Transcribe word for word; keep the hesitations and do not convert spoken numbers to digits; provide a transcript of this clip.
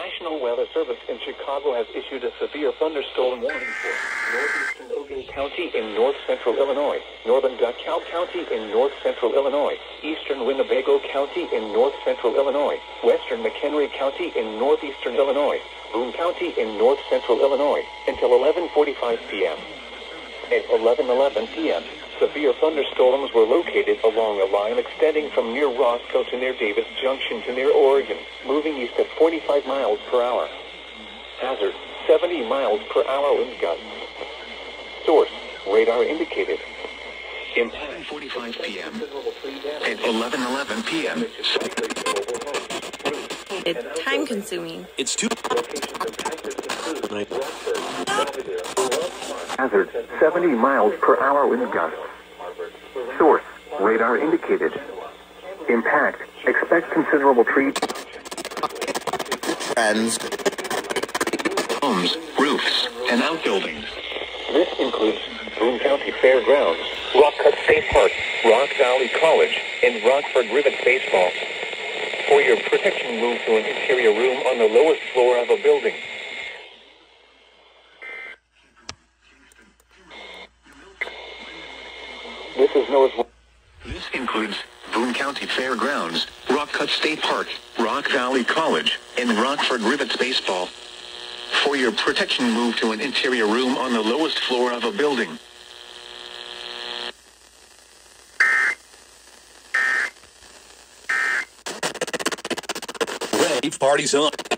National Weather Service in Chicago has issued a severe thunderstorm warning for northeastern Logan County in north central Illinois, northern DeKalb County in north central Illinois, eastern Winnebago County in north central Illinois, western McHenry County in northeastern Illinois, Boone County in north central Illinois, until eleven forty-five p m At eleven eleven p m, severe thunderstorms were located along a line extending from near Roscoe to near Davis Junction to near Oregon, moving east at forty-five miles per hour. Hazard, seventy miles per hour wind gusts. Source, radar indicated. Impact forty-five p m At eleven eleven p m It's time consuming. It's too... Hazard, seventy miles per hour wind gusts. Source, radar indicated. Impact, expect considerable tree... Friends. Homes, roofs, and outbuildings. This includes Boone County Fairgrounds, Rock Cut State Park, Rock Valley College, and Rockford Rivets Baseball. For your protection, move to an interior room on the lowest floor of a building. This is Noah's... This includes Boone County Fairgrounds, Rock Cut State Park, Rock Valley College, and Rockford Rivets Baseball. For your protection, move to an interior room on the lowest floor of a building. Rave party's on.